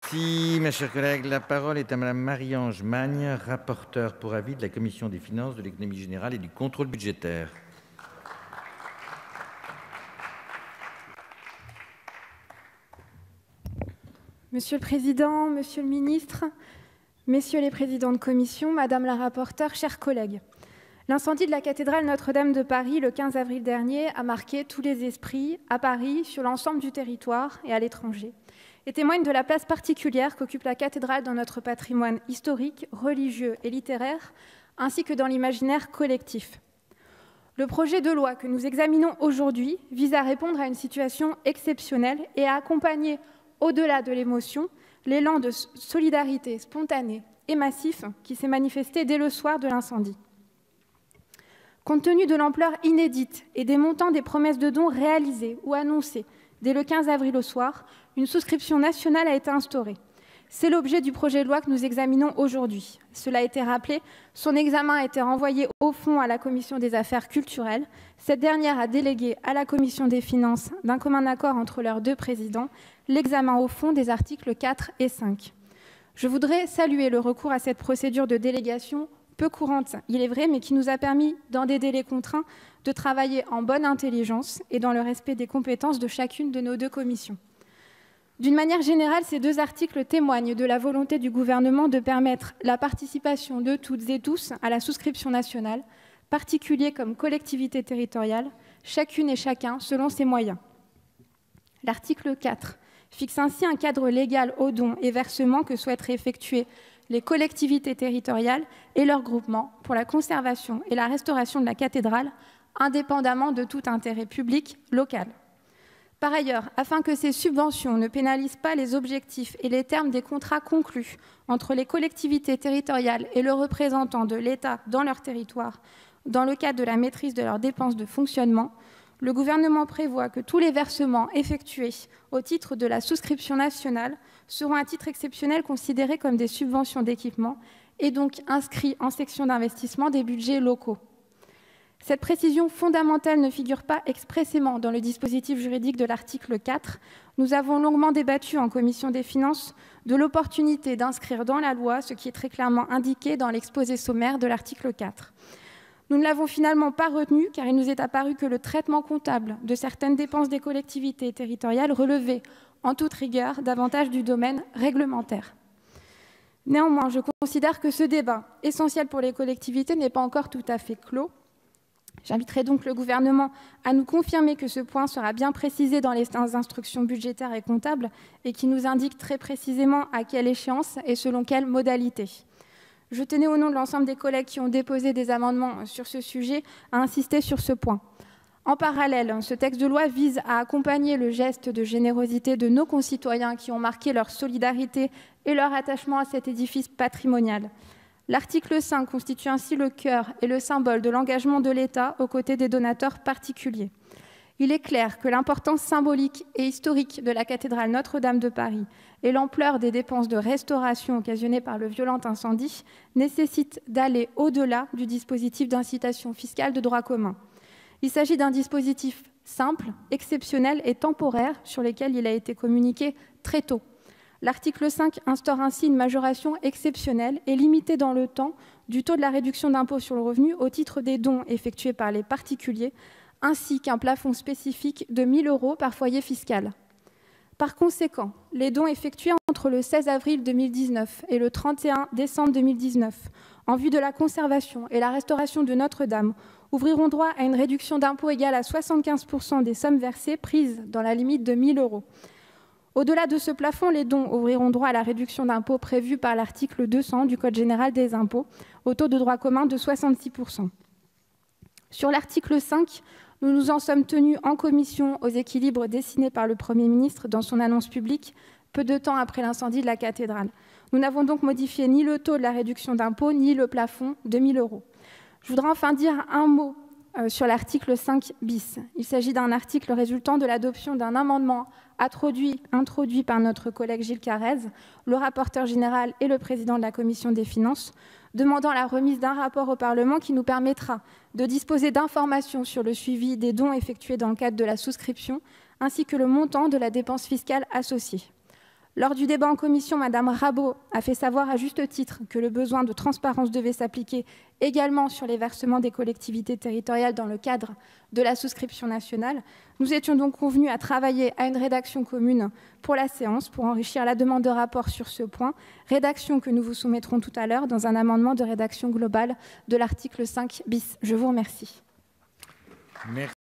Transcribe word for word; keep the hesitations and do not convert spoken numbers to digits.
Merci, mes chers collègues. La parole est à Madame Marie-Ange Magne, rapporteure pour avis de la Commission des finances, de l'économie générale et du contrôle budgétaire. Monsieur le Président, Monsieur le Ministre, Messieurs les présidents de commission, Madame la rapporteure, chers collègues, l'incendie de la cathédrale Notre-Dame de Paris le quinze avril dernier a marqué tous les esprits à Paris, sur l'ensemble du territoire et à l'étranger, et témoigne de la place particulière qu'occupe la cathédrale dans notre patrimoine historique, religieux et littéraire, ainsi que dans l'imaginaire collectif. Le projet de loi que nous examinons aujourd'hui vise à répondre à une situation exceptionnelle et à accompagner, au-delà de l'émotion, l'élan de solidarité spontané et massif qui s'est manifesté dès le soir de l'incendie. Compte tenu de l'ampleur inédite et des montants des promesses de dons réalisées ou annoncées dès le quinze avril au soir, une souscription nationale a été instaurée. C'est l'objet du projet de loi que nous examinons aujourd'hui. Cela a été rappelé, son examen a été renvoyé au fond à la Commission des affaires culturelles. Cette dernière a délégué à la Commission des finances, d'un commun accord entre leurs deux présidents, l'examen au fond des articles quatre et cinq. Je voudrais saluer le recours à cette procédure de délégation peu courante, il est vrai, mais qui nous a permis, dans des délais contraints, de travailler en bonne intelligence et dans le respect des compétences de chacune de nos deux commissions. D'une manière générale, ces deux articles témoignent de la volonté du gouvernement de permettre la participation de toutes et tous à la souscription nationale, particuliers comme collectivités territoriales, chacune et chacun selon ses moyens. L'article quatre fixe ainsi un cadre légal aux dons et versements que souhaiteraient effectuer les collectivités territoriales et leurs groupements pour la conservation et la restauration de la cathédrale, indépendamment de tout intérêt public local. Par ailleurs, afin que ces subventions ne pénalisent pas les objectifs et les termes des contrats conclus entre les collectivités territoriales et le représentant de l'État dans leur territoire, dans le cadre de la maîtrise de leurs dépenses de fonctionnement, le gouvernement prévoit que tous les versements effectués au titre de la souscription nationale seront à titre exceptionnel considérés comme des subventions d'équipement et donc inscrits en section d'investissement des budgets locaux. Cette précision fondamentale ne figure pas expressément dans le dispositif juridique de l'article quatre. Nous avons longuement débattu en commission des finances de l'opportunité d'inscrire dans la loi ce qui est très clairement indiqué dans l'exposé sommaire de l'article quatre. Nous ne l'avons finalement pas retenu car il nous est apparu que le traitement comptable de certaines dépenses des collectivités territoriales relevait, en toute rigueur, davantage du domaine réglementaire. Néanmoins, je considère que ce débat, essentiel pour les collectivités, n'est pas encore tout à fait clos. J'inviterai donc le gouvernement à nous confirmer que ce point sera bien précisé dans les instructions budgétaires et comptables et qui nous indique très précisément à quelle échéance et selon quelles modalités. Je tenais au nom de l'ensemble des collègues qui ont déposé des amendements sur ce sujet à insister sur ce point. En parallèle, ce texte de loi vise à accompagner le geste de générosité de nos concitoyens qui ont marqué leur solidarité et leur attachement à cet édifice patrimonial. L'article cinq constitue ainsi le cœur et le symbole de l'engagement de l'État aux côtés des donateurs particuliers. Il est clair que l'importance symbolique et historique de la cathédrale Notre-Dame de Paris et l'ampleur des dépenses de restauration occasionnées par le violent incendie nécessitent d'aller au-delà du dispositif d'incitation fiscale de droit commun. Il s'agit d'un dispositif simple, exceptionnel et temporaire sur lequel il a été communiqué très tôt. L'article cinq instaure ainsi une majoration exceptionnelle et limitée dans le temps du taux de la réduction d'impôt sur le revenu au titre des dons effectués par les particuliers, ainsi qu'un plafond spécifique de mille euros par foyer fiscal. Par conséquent, les dons effectués entre le seize avril deux mille dix-neuf et le trente et un décembre deux mille dix-neuf, en vue de la conservation et la restauration de Notre-Dame, ouvriront droit à une réduction d'impôt égale à soixante-quinze pour cent des sommes versées prises dans la limite de mille euros. Au-delà de ce plafond, les dons ouvriront droit à la réduction d'impôt prévue par l'article deux cents du Code général des impôts, au taux de droit commun de soixante-six pour cent. Sur l'article cinq, nous nous en sommes tenus en commission aux équilibres dessinés par le Premier ministre dans son annonce publique, peu de temps après l'incendie de la cathédrale. Nous n'avons donc modifié ni le taux de la réduction d'impôt, ni le plafond de mille euros. Je voudrais enfin dire un mot euh, sur l'article cinq bis. Il s'agit d'un article résultant de l'adoption d'un amendement introduit, introduit par notre collègue Gilles Carrez, le rapporteur général et le président de la commission des finances, demandant la remise d'un rapport au Parlement qui nous permettra de disposer d'informations sur le suivi des dons effectués dans le cadre de la souscription, ainsi que le montant de la dépense fiscale associée. Lors du débat en commission, Madame Rabault a fait savoir à juste titre que le besoin de transparence devait s'appliquer également sur les versements des collectivités territoriales dans le cadre de la souscription nationale. Nous étions donc convenus à travailler à une rédaction commune pour la séance, pour enrichir la demande de rapport sur ce point, rédaction que nous vous soumettrons tout à l'heure dans un amendement de rédaction globale de l'article cinq bis. Je vous remercie. Merci.